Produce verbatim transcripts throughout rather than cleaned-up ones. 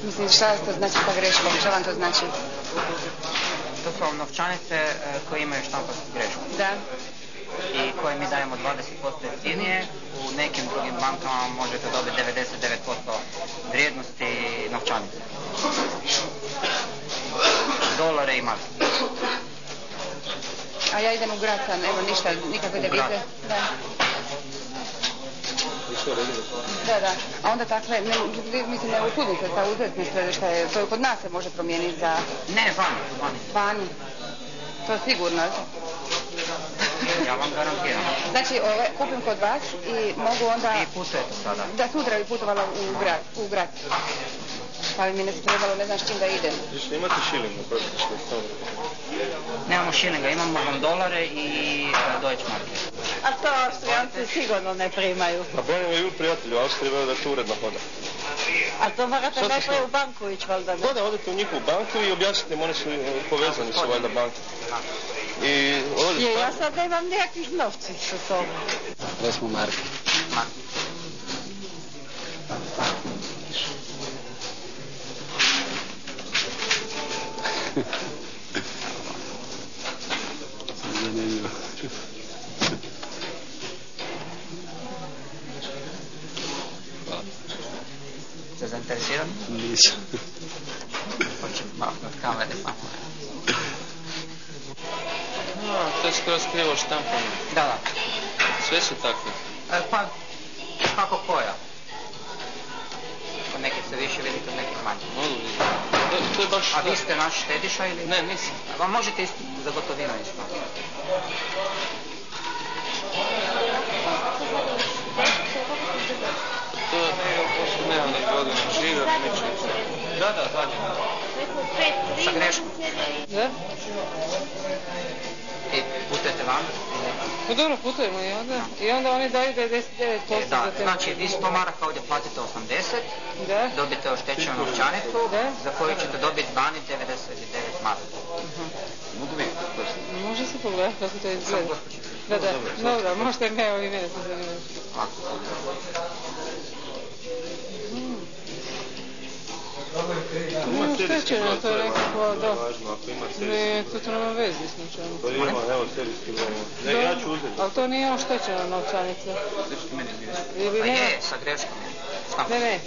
Mislim, šta to znači sa greškom? Šta vam to znači? To su novčanice koje imaju štamparsku grešku. Da. I koje mi dajemo dvadeset posto jeftinije. U nekim drugim bankama možete dobiti devedeset devet posto vrijednosti novčanice. Dolare i marke. A ja idem u grad sam, evo ništa, nikakve devize. Da. Da, da. A onda takve, ne, mislim, ne usudim se sa uzeti sve što je, to kod nas se može promijeniti za... Ne, vani, vani. Vani. To sigurno. Ja vam garantiram. Znači, ove, kupim kod vas i mogu onda... I putujete sada. Da, sutra bi putovala u grad. U grad. Pa bi mi ne se trebalo, ne znam s čim da idem. Znači, imate šilinga, prosto što je stavno? Nemamo šilinga, imamo vam dolare i uh, Deutsche marke. A to Austrijanci sigurno ne primaju. A bolje mi je prijatelju, Austrija veo da to uredno hoda. A to morate najprije u banku ići, valjda ne? Da, da, odete u njihovu banku i objasnite im, oni su povezani su valjda banke. I je, ja sad nemam nijakvih novci sa sobom. Da smo marke. Marke. Zanimljivo. Ste zainteresirani? Nisam. Hoćem malo od kamere samo. No, to je skoro skrivo štampanje. Da, da. Sve su takve. E, pa, kako koja? Kod nekih se više vidi, kod nekih manje. Mogu vidjeti. To, to je baš... A vi ste naš štediša ili? Ne, nisam. Vam možete isto za gotovinu isto. To nema ni godina žive, ničem. Da, da, zadnje. Sa greškom. Da? I putujete van? Pa dobro, putujemo i onda. I onda oni daju devedeset devet posto E, da, za te. znači vi sto maraka ovdje platite osamdeset, Da. dobite oštećenu novčanicu, Da. za koju ćete dobiti vani devedeset devet maraka. mogu vidjeti. Može se pogledati kako to izgleda. Da, da, dobro, možete me, evo i mene se zanimaju. Ima štećeno, to je nekako, da. Ne, to to nema vezi s ničemu. To ima, evo serijski broj. Ne, ja ću uzeti. Ali to nije oštećena novčanica. Ili A nema... je, sa greškom je. Šta? Ne, ne.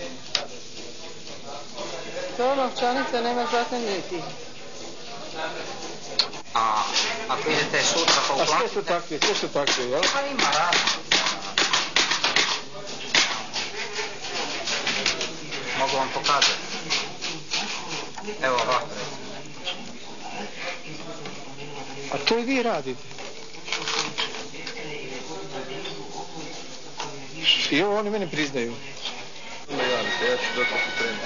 To novčanica nema zatim niti. A ako idete sutra pa A sve su uplatite... takvi, sve su takvi, jel? Pa ima razno. Mogu vam pokazati. Evo ovako. A to i vi radite? I ovo oni meni priznaju. Ne, javite, ja ću doći pripremiti.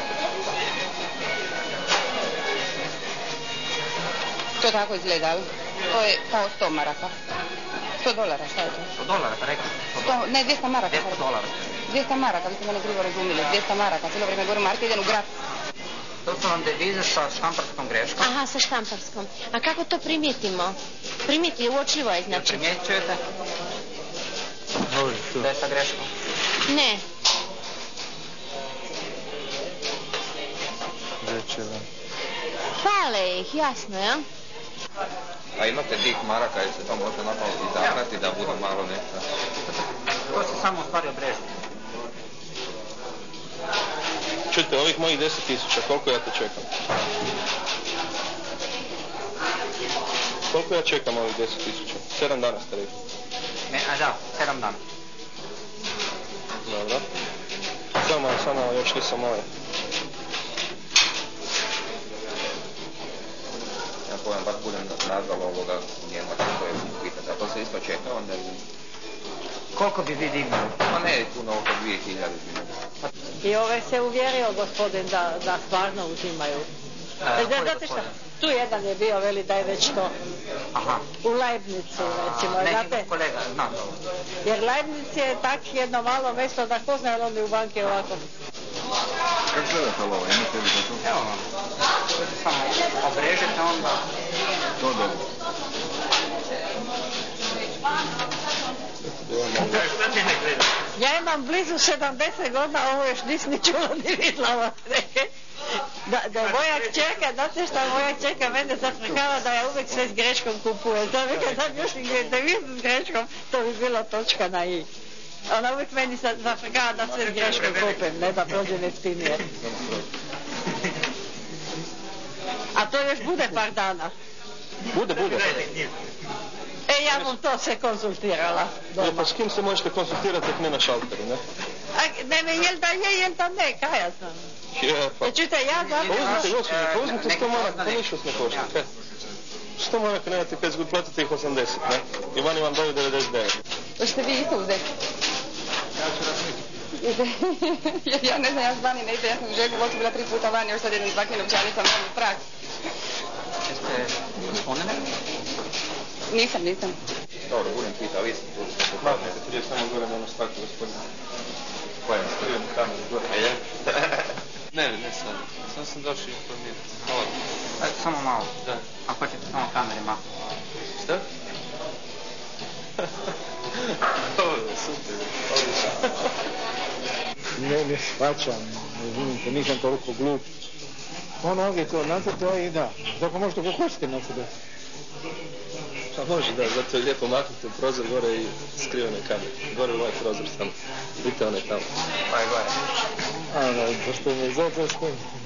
To tako izgleda, to je kao sto maraka. sto dolara, šta je to? sto dolara, pa rekao. sto, ne, dvjesto maraka. dvjesto dolara. dvjesto maraka, vi ste mene krivo razumili, dvjesto maraka, cijelo vrijeme govorim marke, idem u grad. To su vam devize sa štamparskom greškom. Aha, sa štamparskom. A kako to primijetimo? Primijeti, uočljivo je znači. Primjećujete da je sa greškom? Ne. Fale ih, jasno, ja? A imate tih maraka ili se to može napalo izabrati da bude malo nešto? To se samo u stvari obrežuje. Čujte, ovih mojih deset tisuća, koliko ja to čekam? Koliko ja čekam ovih deset tisuća? Sedam dana ste rekli. Ne, a da, sedam dana. Dobro. Samo, samo, još nisam ovaj. Ja povijem, baš budem nazvalo ovoga Njemačka koje pitate, a to se isto čeka onda ili... Koliko bi vi dignuli? Pa ne, puno oko dvije hiljade. I ove se uvjerio gospodin da, da stvarno uzimaju. E, da, znate šta, tu jedan je bio, veli da je već to. Aha. U Leibnicu, recimo. A, neki znate, kolega, znam to. jer Leibnic je tak jedno malo mjesto da ko zna oni u banke ovako. Kako gledate ovo, imate li za to? Evo vam, to se samo obrežete onda. To dobro. Ja imam blizu sedamdeset godina, ovo još nisam ni čula ni vidjela. Da, da moja čerka, znate šta moja čerka mene zafrkava da ja uvijek sve s greškom kupujem. To bi kad sam još devizu s greškom, to bi bila točka na i. Ona uvijek meni zafrkava da sve s greškom kupim, ne da prođe nestinije. A to još bude par dana. Bude, bude. E, ja vam to sve konsultirala doma. E, pa s kim se možete konsultirati ako ne na šalteru, ne? A, ne, ne, jel da je, jel da ne, kaj ja znam. Je, pa... E, čujte, ja Pa zato... uzmite, gospođo, pa uzmite sto maraka, to ništa ne košta. Kaj? sto maraka nemate kad zgod platite ih osamdeset, ne? I vani vam daju devedeset devet. Hoćete vi isto uzeti? Ja ću razmisliti. Ja ne znam, ja zvani ne ide, ja sam u Žegu Vocu bila tri puta vani, još sad jedan dva novčanica, malo prah. Jeste ispunili? Nisam, nisam. Dobro, budem pitao, vi ste tu. Maknete, prije samo gore na ono stakle, gospodine. Kojem? Prijem kameru gore. A je? Ne, ne sad. Sam sam došao informirati. Hvala. Ajde, samo malo. Da. Ako hoćete samo kamere malo. Šta? Ovo je super. Ne, ne shvaćam, razumite, nisam toliko glup. Ono ovdje to nacrte i da, dok možete kako hoćete nacrte. Pa može da, zato je lijepo maknite u prozor gore i skrivene kamere. Gore u ovaj prozor samo. Vidite one tamo. Pa je gore. A, da, što me zato što...